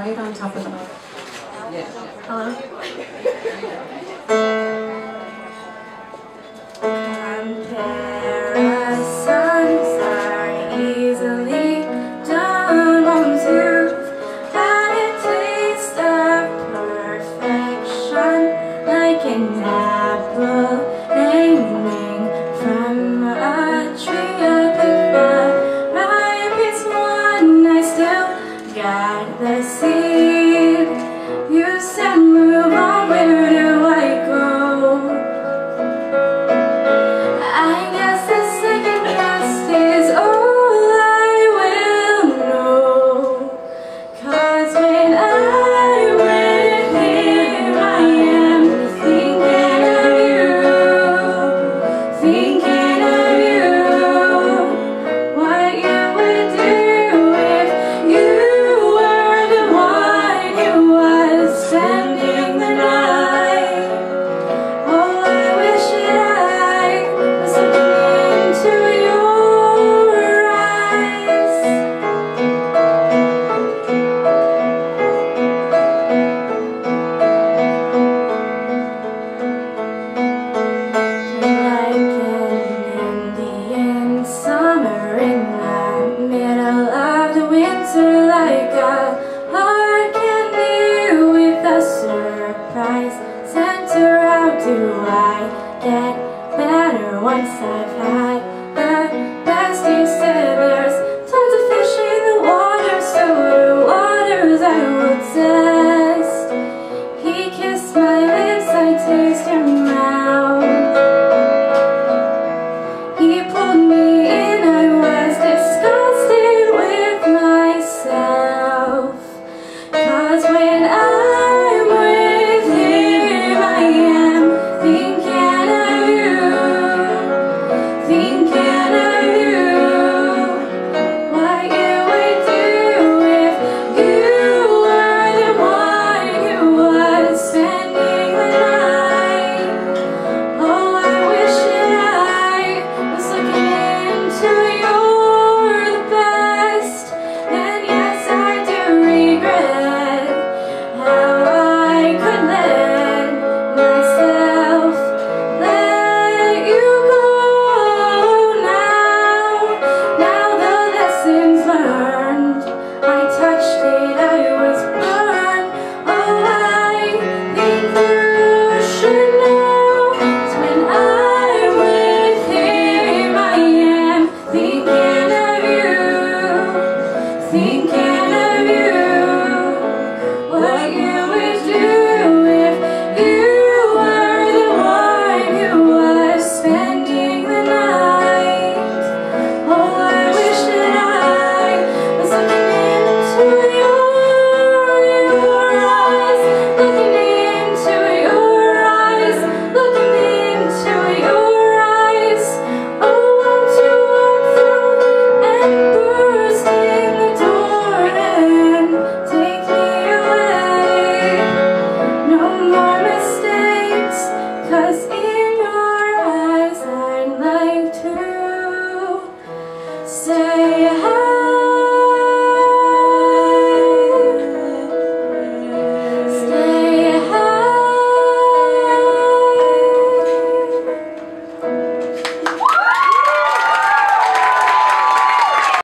right on top of the mic. Yeah. Hello? Comparisons are easily done once you've had a taste of perfection, like an apple hanging from a tree. I pick the ripest one, I still got the seed. You said move on, where do I go? I guess the second best is all I will know. 'Cause when I'm with him, I am thinking of you, thinking of you. What you would do if you were the one who was spending the night. Oh, I wish that I was looking into your eyes. Like an Indian summer in the middle of the winter, like a hard candy with a surprise center. How do I get better once I've had the best? You said there's